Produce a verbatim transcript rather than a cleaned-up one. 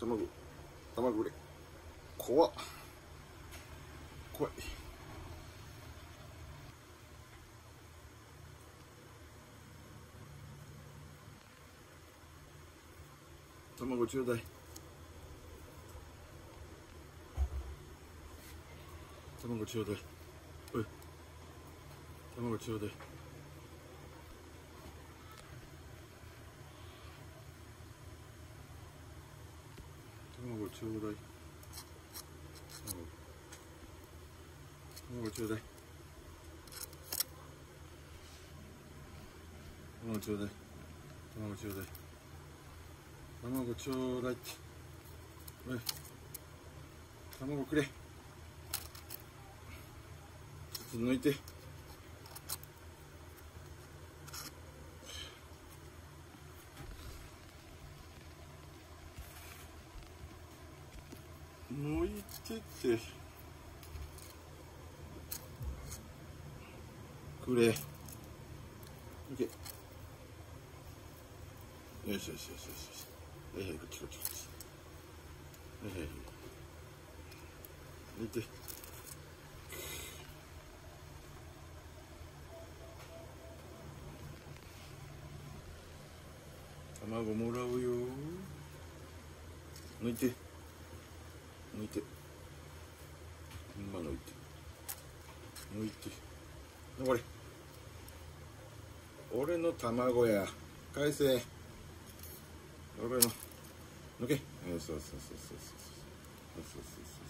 卵卵くれ。怖っ怖い。卵ちょうだい。卵ちょうだい。おい、卵ちょうだい。卵ちょうだい。卵ちょうだい。卵ちょうだい。卵ちょうだい。卵ちょうだいって。おい、卵くれ。ちょっと抜いて。抜いてってくれ。いけ。よしよしよしよしよし。はいはい、こっちこっちこっち。はいはい。抜いて。卵もらうよ。抜いて。抜いて。今抜いて。抜いて。これ。俺の卵や。返せ。俺の。抜け。そうそうそうそうそうそうそうそうそう。